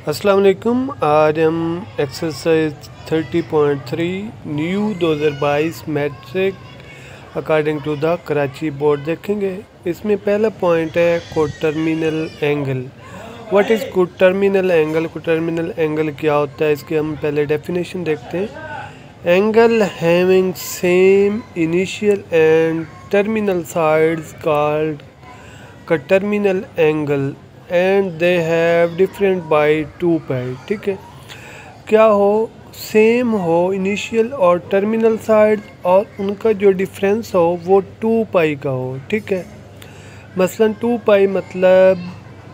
अस्सलाम वालेकुम। आज हम exercise 30.3 new 2022 matric according to the Karachi board देखेंगे। इसमें पहला पॉइंट है coterminal angle. What is coterminal angle? Coterminal angle क्या होता है, इसकी हम पहले डेफिनेशन देखते हैं। Angle having same initial and terminal sides called coterminal angle and they have different by 2 pi. ठीक है, क्या हो, सेम हो इनिशियल और टर्मिनल साइड और उनका जो डिफरेंस हो वो 2 पाई का हो। ठीक है, मसलन 2 पाई मतलब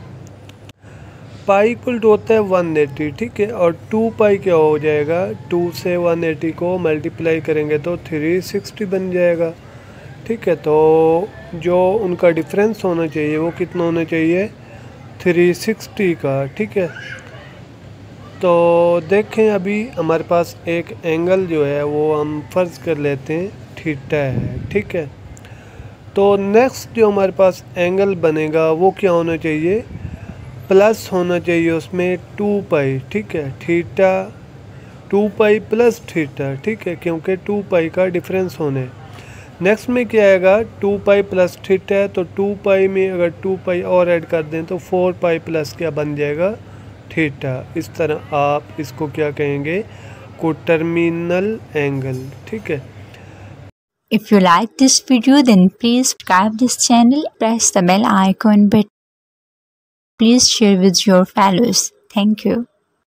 पाई इक्वल टू होता है 180। ठीक है, और 2 पाई क्या हो जाएगा, 2 से 180 को मल्टीप्लाई करेंगे तो 360 बन जाएगा। ठीक है, तो जो उनका डिफरेंस होना चाहिए वो कितना होना चाहिए, 360 का। ठीक है, तो देखें अभी हमारे पास एक एंगल जो है वो हम फ़र्ज़ कर लेते हैं थीटा है। ठीक है, तो नेक्स्ट जो हमारे पास एंगल बनेगा वो क्या होना चाहिए, प्लस होना चाहिए उसमें 2 पाई। ठीक है, थीटा 2 पाई प्लस थीटा। ठीक है, क्योंकि 2 पाई का डिफरेंस होने। नेक्स्ट में क्या आएगा, 2 पाई प्लस थीटा है तो 2 पाई में अगर 2 पाई और ऐड कर दें तो 4 पाई प्लस क्या बन जाएगा, थीटा। इस तरह आप इसको क्या कहेंगे, कोटर्मिनल एंगल। ठीक है। If you like this video, then please subscribe this channel, press the bell icon, but please share with your fellows. Thank you.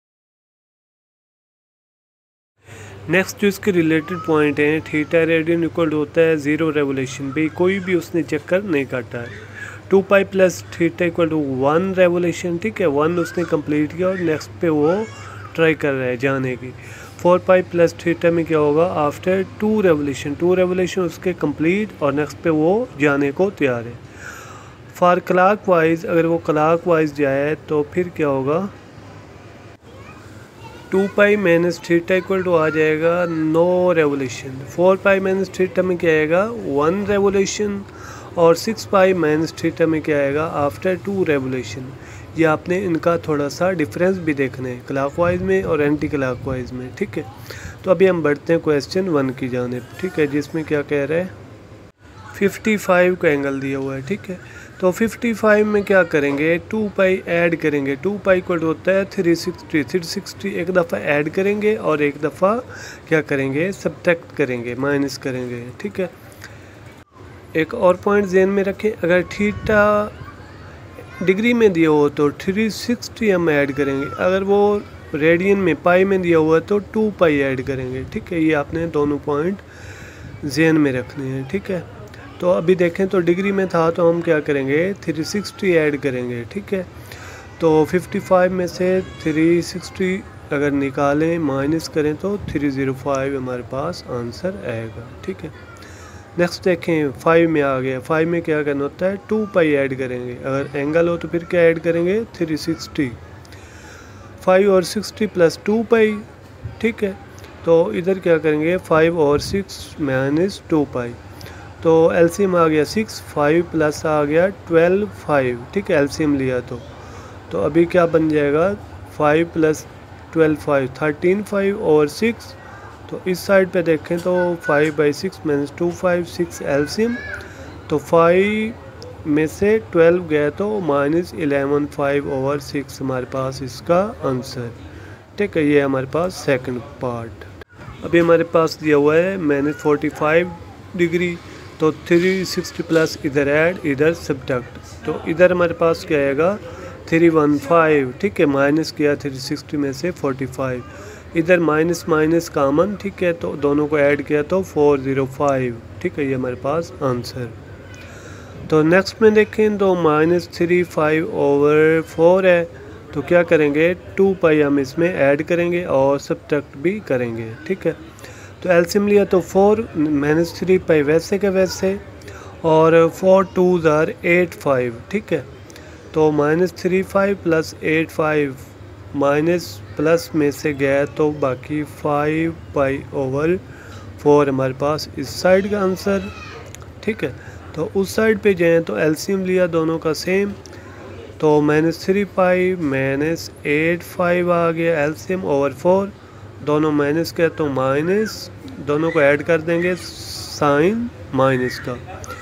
Next जो इसके रिलेटेड पॉइंट हैं, थीटा रेडियन इक्वल होता है 0 रेवोल्यूशन। भाई कोई भी उसने चक्कर नहीं काटा है। 2 pi plus theta equal to 1 revolution. ठीक है, 1 उसने कंप्लीट किया और नेक्स्ट पे वो ट्राई कर रहा है जाने की। 4 पाई प्लस थीटा में क्या होगा, आफ्टर 2 रेवोल्यूशन, 2 रेवोल्यूशन उसके कंप्लीट और नेक्स्ट पे वो जाने को तैयार है। फॉर क्लॉक वाइज, अगर वो क्लॉक वाइज जाए तो फिर क्या होगा, 2 pi minus theta equal to आ जाएगा 9 रेवोल्यूशन। 4 पाई माइनस थीटा में क्या आएगा, 1 रेवोल्यूशन। और 6 पाई माइनस थीटा में क्या आएगा, आफ्टर 2 रेवोल्यूशन। ये आपने इनका थोड़ा सा डिफरेंस भी देखना है क्लॉकवाइज में और एंटी क्लॉकवाइज में। ठीक है, तो अभी हम बढ़ते हैं क्वेश्चन 1 की जानिब। ठीक है, जिसमें क्या कह रहा है, 55 का एंगल दिया हुआ है। ठीक है, तो 55 में क्या करेंगे, 2 पाई ऐड करेंगे। 2 पाई इक्वल होता है 360। 360 एक दफ़ा ऐड करेंगे और एक दफ़ा क्या करेंगे, सब्ट्रैक्ट करेंगे, माइनस करेंगे। ठीक है, एक और पॉइंट ज़हन में रखें, अगर थीटा डिग्री में दिया हो तो 360 हम ऐड करेंगे, अगर वो रेडियन में पाई में दिया हुआ है तो 2 पाई ऐड करेंगे। ठीक है, ये आपने दोनों पॉइंट ज़हन में रखने हैं। ठीक है, तो अभी देखें तो डिग्री में था तो हम क्या करेंगे, 360 ऐड करेंगे। ठीक है, तो 55 में से 360 अगर निकालें माइनस करें तो 305 हमारे पास आंसर आएगा। ठीक है, नेक्स्ट देखें 5 में आ गया। 5 में क्या करना होता है, 2 पाई ऐड करेंगे, अगर एंगल हो तो फिर क्या ऐड करेंगे, 360। 5 और 60 प्लस 2 पाई। ठीक है, तो इधर क्या करेंगे, 5 और 6 माइनस 2 पाई। तो एलसीएम आ गया 6, 5 प्लस आ गया 12, 5। ठीक है, एलसीएम लिया तो अभी क्या बन जाएगा, 5 प्लस 12 5, 13 5 और 6। तो इस साइड पे देखें तो 5 बाई 6 माइनस 2 5, 6 एलसीएम। तो 5 में से 12 गया तो माइनस 11 5 ओवर 6 हमारे पास इसका आंसर। ठीक है, ये हमारे पास सेकंड पार्ट। अभी हमारे पास दिया हुआ है माइनस 45 डिग्री, तो 360 प्लस इधर ऐड इधर सब्ट्रैक्ट, तो इधर हमारे पास क्या आएगा, 315। ठीक है, माइनस किया 360 में से 45, इधर माइनस माइनस कामन। ठीक है, तो दोनों को ऐड किया तो 405। ठीक है, ये हमारे पास आंसर। तो नेक्स्ट में देखें तो -3 ओवर 4 है, तो क्या करेंगे, 2 पाई हम इसमें ऐड करेंगे और सब्ट्रैक्ट भी करेंगे। ठीक है, तो एलसीएम लिया तो 4 -3 पाई वैसे के वैसे और 4 2s आर 8 5। ठीक है, तो -35 प्लस 8 5 माइनस प्लस में से गया तो बाकी 5 पाई ओवर 4 हमारे पास इस साइड का आंसर। ठीक है, तो उस साइड पे जाएँ तो एलसीएम लिया दोनों का सेम, तो -3 माइनस 8 आ गया एलसीएम ओवर 4, दोनों माइनस का तो माइनस, दोनों को ऐड कर देंगे साइन माइनस का,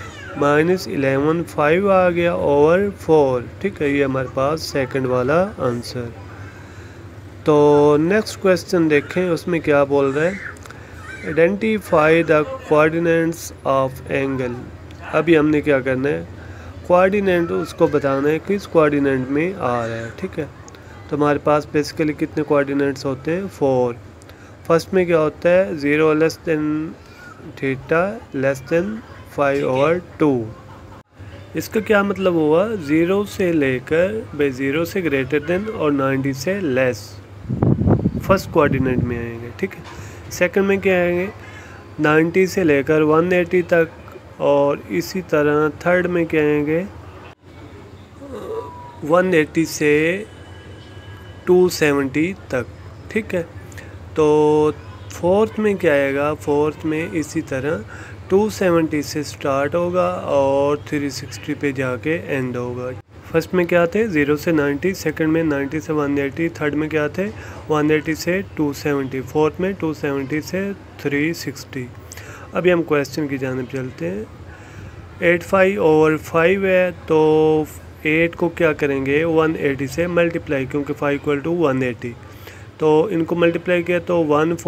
-11 आ गया ओवर 4। ठीक है, ये हमारे पास सेकंड वाला आंसर। तो नेक्स्ट क्वेश्चन देखें, उसमें क्या बोल रहा है, identify the coordinates of angle. अभी हमने क्या करना है, कोऑर्डिनेट उसको बताना है किस कोऑर्डिनेट में आ रहा है। ठीक है, तो हमारे पास बेसिकली कितने कोऑर्डिनेट्स होते हैं, 4। फर्स्ट में क्या होता है, 0 less than theta less than 5/2। इसका क्या मतलब हुआ, 0 से लेकर 0 से ग्रेटर देन और 90 से लेस फर्स्ट कोऑर्डिनेट में आएंगे। ठीक है, सेकंड में क्या आएंगे, 90 से लेकर 180 तक, और इसी तरह थर्ड में क्या आएंगे, 180 से 270 तक। ठीक है, तो फोर्थ में क्या आएगा, फोर्थ में इसी तरह 270 से स्टार्ट होगा और 360 पे जाके एंड होगा। फर्स्ट में क्या थे, 0 से 90, सेकंड में 90 से 180, थर्ड में क्या थे, 180 से 270, फोर्थ में 270 से 360। अभी हम क्वेश्चन की जानिब चलते हैं। 8/5 है, तो 8 को क्या करेंगे, 180 से मल्टीप्लाई, क्योंकि 5 = 180, तो इनको मल्टीप्लाई किया तो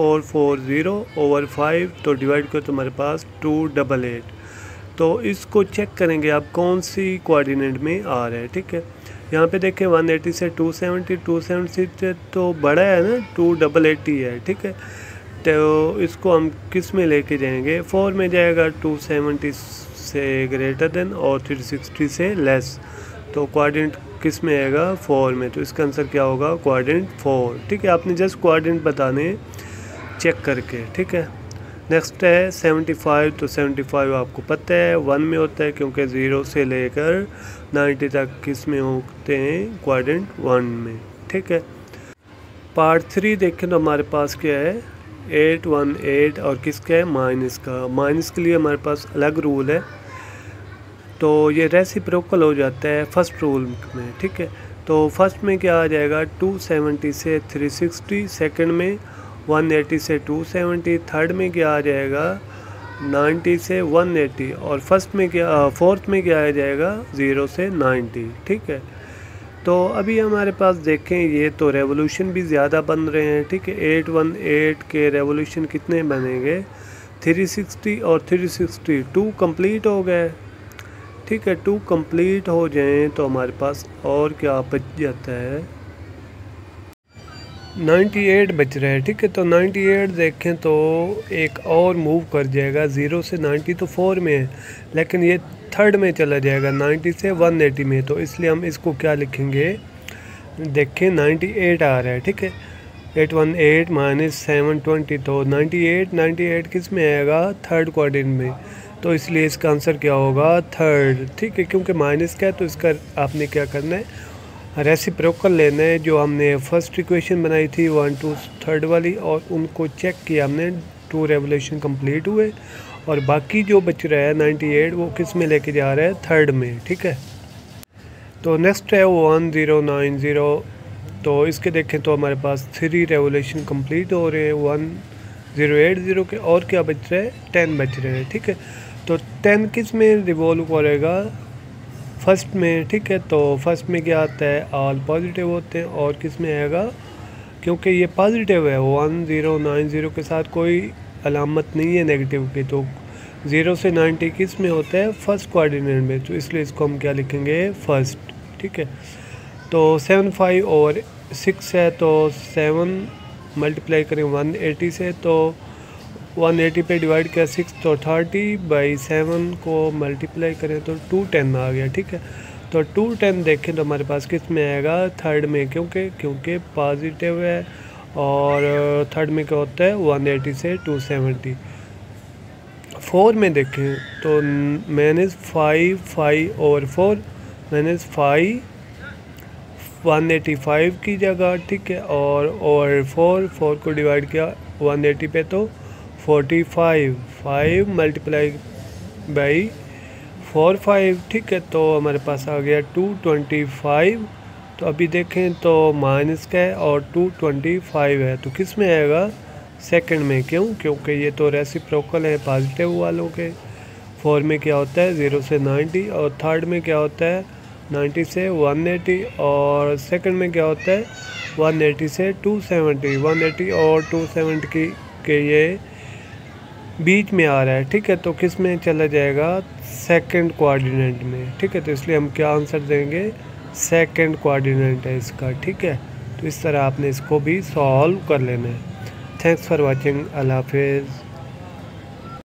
1440/5, तो डिवाइड किया तो हमारे पास 288। तो इसको चेक करेंगे आप कौन सी कोऑर्डिनेट में आ रहा है। ठीक है, यहाँ पे देखें 180 से 270 से तो बड़ा है ना, 288 है। ठीक है, तो इसको हम किस में लेके जाएंगे, 4 में जाएगा, 270 से ग्रेटर देन और 360 से लेस, तो कोऑर्डिनेट किस में आएगा, 4 में, तो इसका आंसर क्या होगा, कोऑर्डिनेट 4। ठीक है, आपने जस्ट कोऑर्डिनेट बताने चेक करके। ठीक है, नेक्स्ट है 75, तो 75 आपको पता है 1 में होता है, क्योंकि 0 से लेकर 90 तक किस में होते हैं, कोऑर्डिनेट 1 में। ठीक है, पार्ट 3 देखें तो हमारे पास क्या है, 818 और किसका है, माइनस का। माइनस के लिए हमारे पास अलग रूल है, तो ये रेसिप्रोकल हो जाता है फर्स्ट रूल में। ठीक है, तो फर्स्ट में क्या आ जाएगा, 270 से 360, सेकंड में 180 से 270, थर्ड में क्या आ जाएगा, 90 से 180, और फर्स्ट में क्या, फोर्थ में क्या आ जाएगा, 0 से 90। ठीक है, तो अभी हमारे पास देखें, ये तो रेवोल्यूशन भी ज़्यादा बन रहे हैं। ठीक है, 818 के रेवोल्यूशन कितने बनेंगे, 360 और 360 2 कंप्लीट हो गए। ठीक है, 2 कंप्लीट हो जाएं तो हमारे पास और क्या बच जाता है, 98 बच रहा है। ठीक है, तो 98 देखें तो एक और मूव कर जाएगा, 0 से 90 तो 4 में है, लेकिन ये थर्ड में चला जाएगा 90 से 180 में, तो इसलिए हम इसको क्या लिखेंगे, देखें 98 आ रहा है। ठीक है, 818 - 720, तो 98 किस में आएगा, थर्ड क्वाड्रेंट में, तो इसलिए इसका आंसर क्या होगा, थर्ड। ठीक है, क्योंकि माइनस का है तो इसका आपने क्या करना है, रेसिप्रोकल लेना है। जो हमने फर्स्ट इक्वेशन बनाई थी 1 2 3 वाली, और उनको चेक किया हमने, 2 रेवोल्यूशन कंप्लीट हुए, और बाकी जो बच रहा है 98 वो किस में लेके जा रहा है, थर्ड में। ठीक है, तो नेक्स्ट है 1090, तो इसके देखें तो हमारे पास 3 रेवोल्यूशन कंप्लीट हो रहे हैं 1080 के, और क्या बच रहा है, 10 बच रहे हैं। ठीक है, तो 10 किस में रिवॉल्व करेगा, फर्स्ट में। ठीक है, तो फर्स्ट में क्या आता है, ऑल पॉजिटिव होते हैं, और किस में आएगा, क्योंकि ये पॉजिटिव है, 1090 के साथ कोई अलामत नहीं है नेगेटिव की, तो 0 से 90 किस में होता है, फर्स्ट कोऑर्डिनेट में, तो इसलिए इसको हम क्या लिखेंगे, फर्स्ट। ठीक है, तो 75/6 है, तो 7 मल्टीप्लाई करें 180 से, तो 180 पे डिवाइड किया 6, तो 30/7 को मल्टीप्लाई करें तो 210 आ गया। ठीक है, तो 210 देखें तो हमारे पास किस में आएगा, थर्ड में, क्योंकि पॉजिटिव है, और थर्ड में क्या होता है, 180 से 270। 4 में देखें तो -5/4 -5 185 की जगह। ठीक है, और ओवर 4 को डिवाइड किया 180 पे, तो 45 5 × 45, ठीक है। तो हमारे पास आ गया 225। तो अभी देखें तो माइनस का है और 225 है, तो किस में आएगा? सेकंड में। क्यों? क्योंकि ये तो रेसिप्रोकल है पॉजिटिव वालों के। 4 में क्या होता है? 0 से 90, और थर्ड में क्या होता है? 90 से 180, और सेकंड में क्या होता है? 180 से 270। 180 और 270 के ये बीच में आ रहा है, ठीक है। तो किस में चला जाएगा? सेकंड कोऑर्डिनेट में, ठीक है। तो इसलिए हम क्या आंसर देंगे? सेकंड कोऑर्डिनेट है इसका, ठीक है। तो इस तरह आपने इसको भी सॉल्व कर लेना है। Thanks for watching. अल्लाह हाफिज़।